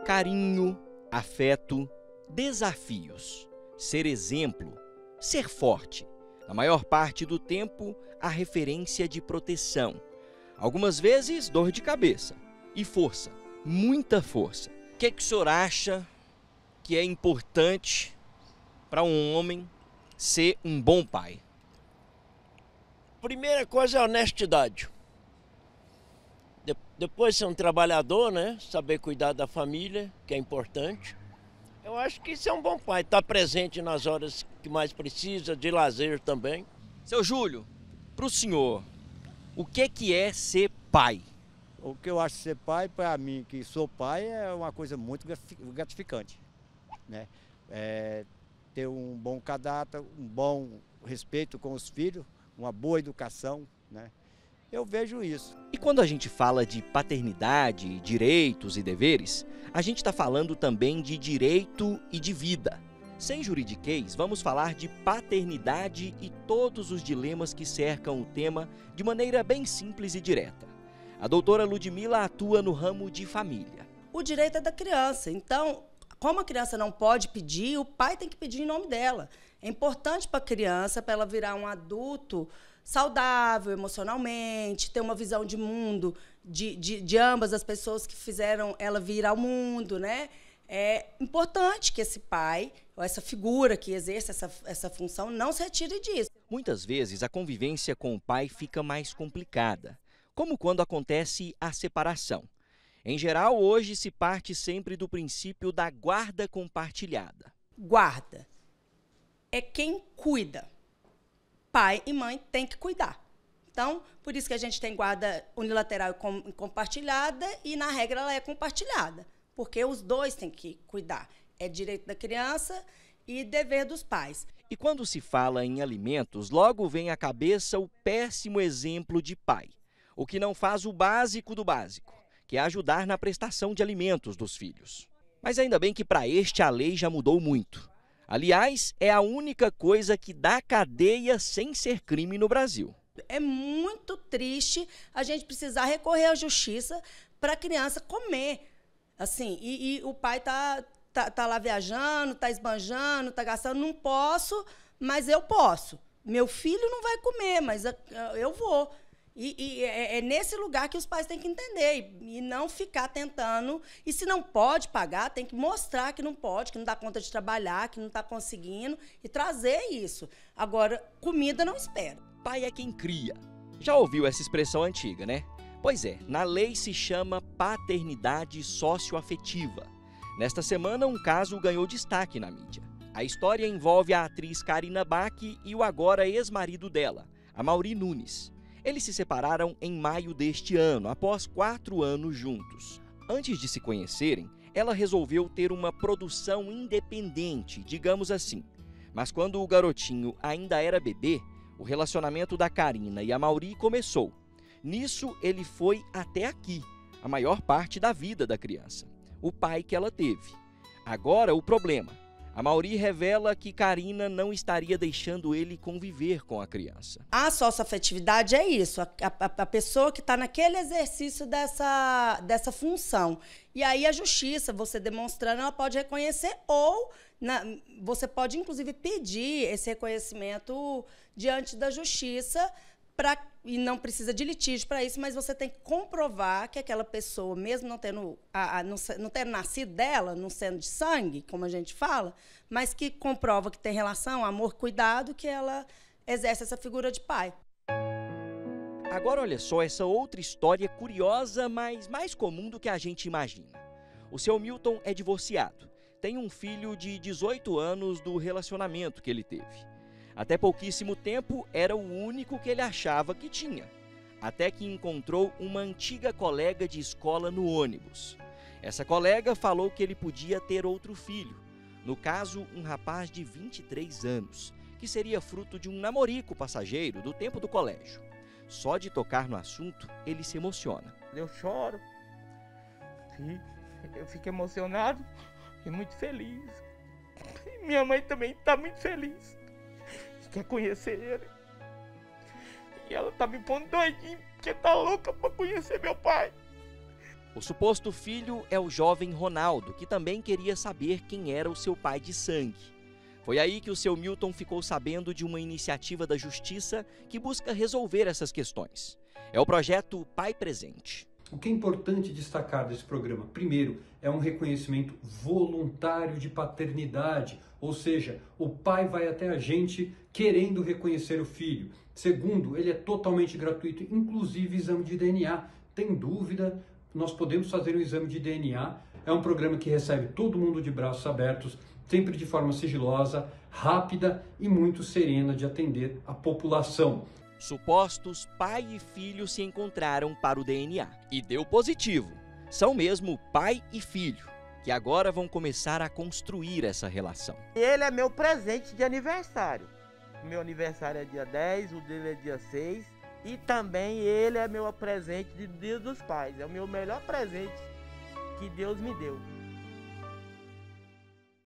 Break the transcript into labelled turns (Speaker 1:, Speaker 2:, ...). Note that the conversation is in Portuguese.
Speaker 1: Carinho, afeto, desafios, ser exemplo, ser forte. Na maior parte do tempo, a referência de proteção. Algumas vezes, dor de cabeça. E força, muita força. O que o senhor acha que é importante para um homem ser um bom pai?
Speaker 2: Primeira coisa é a honestidade. Depois ser um trabalhador, né? Saber cuidar da família, que é importante. Eu acho que isso é um bom pai, estar presente nas horas que mais precisa, de lazer também.
Speaker 1: Seu Júlio, para o senhor, o que é ser pai?
Speaker 3: O que eu acho de ser pai, para mim, que sou pai, é uma coisa muito gratificante, né? Ter um bom caráter, um bom respeito com os filhos, uma boa educação, né? Eu vejo isso.
Speaker 1: E quando a gente fala de paternidade, direitos e deveres, a gente está falando também de direito e de vida. Sem juridiquês, vamos falar de paternidade e todos os dilemas que cercam o tema de maneira bem simples e direta. A doutora Ludmila atua no ramo de família.
Speaker 4: O direito é da criança, então, como a criança não pode pedir, o pai tem que pedir em nome dela. É importante para a criança, para ela virar um adulto saudável emocionalmente, ter uma visão de mundo de ambas as pessoas que fizeram ela vir ao mundo, né? É importante que esse pai, ou essa figura que exerce essa função, não se retire disso.
Speaker 1: Muitas vezes a convivência com o pai fica mais complicada, como quando acontece a separação. Em geral, hoje se parte sempre do princípio da guarda compartilhada.
Speaker 4: Guarda é quem cuida. Pai e mãe têm que cuidar. Então, por isso que a gente tem guarda unilateral e compartilhada, e, na regra, ela é compartilhada, porque os dois têm que cuidar. É direito da criança e dever dos pais.
Speaker 1: E quando se fala em alimentos, logo vem à cabeça o péssimo exemplo de pai, o que não faz o básico do básico, que é ajudar na prestação de alimentos dos filhos. Mas ainda bem que para este a lei já mudou muito. Aliás, é a única coisa que dá cadeia sem ser crime no Brasil.
Speaker 4: É muito triste a gente precisar recorrer à justiça para a criança comer. Assim, e o pai tá lá viajando, tá esbanjando, tá gastando. Não posso, mas eu posso. Meu filho não vai comer, mas eu vou. E é nesse lugar que os pais têm que entender e não ficar tentando. E se não pode pagar, tem que mostrar que não pode, que não dá conta de trabalhar, que não está conseguindo e trazer isso. Agora, comida não espera.
Speaker 1: Pai é quem cria. Já ouviu essa expressão antiga, né? Pois é, na lei se chama paternidade socioafetiva. Nesta semana, um caso ganhou destaque na mídia. A história envolve a atriz Karina Bach e o agora ex-marido dela, Amaury Nunes. Eles se separaram em maio deste ano, após 4 anos juntos. Antes de se conhecerem, ela resolveu ter uma produção independente, digamos assim. Mas quando o garotinho ainda era bebê, o relacionamento da Karina e Amaury começou. Nisso, ele foi até aqui, a maior parte da vida da criança. O pai que ela teve. Agora, o problema. Amaury revela que Karina não estaria deixando ele conviver com a criança.
Speaker 4: A socioafetividade é isso, a pessoa que está naquele exercício dessa função. E aí a justiça, você demonstrando, ela pode reconhecer ou você pode, inclusive, pedir esse reconhecimento diante da justiça, e não precisa de litígio para isso, mas você tem que comprovar que aquela pessoa, mesmo não tendo nascido dela, não sendo de sangue, como a gente fala, mas que comprova que tem relação, amor, cuidado, que ela exerce essa figura de pai.
Speaker 1: Agora olha só essa outra história curiosa, mas mais comum do que a gente imagina. O seu Milton é divorciado, tem um filho de 18 anos do relacionamento que ele teve. Até pouquíssimo tempo, era o único que ele achava que tinha. Até que encontrou uma antiga colega de escola no ônibus. Essa colega falou que ele podia ter outro filho. No caso, um rapaz de 23 anos, que seria fruto de um namorico passageiro do tempo do colégio. Só de tocar no assunto, ele se emociona.
Speaker 5: Eu choro. Eu fico emocionado e muito feliz. E minha mãe também está muito feliz. Quer conhecer ele. E ela tá me pondo doidinho, porque tá louca pra conhecer meu pai.
Speaker 1: O suposto filho é o jovem Ronaldo, que também queria saber quem era o seu pai de sangue. Foi aí que o seu Milton ficou sabendo de uma iniciativa da Justiça que busca resolver essas questões. É o projeto Pai Presente.
Speaker 6: O que é importante destacar desse programa? Primeiro, é um reconhecimento voluntário de paternidade, ou seja, o pai vai até a gente querendo reconhecer o filho. Segundo, ele é totalmente gratuito, inclusive exame de DNA. Tem dúvida? Nós podemos fazer um exame de DNA. É um programa que recebe todo mundo de braços abertos, sempre de forma sigilosa, rápida e muito serena de atender a população.
Speaker 1: Supostos pai e filho se encontraram para o DNA e deu positivo. São mesmo pai e filho, que agora vão começar a construir essa relação.
Speaker 5: Ele é meu presente de aniversário. Meu aniversário é dia 10, o dele é dia 6. E também ele é meu presente de Dia dos Pais. É o meu melhor presente que Deus me deu.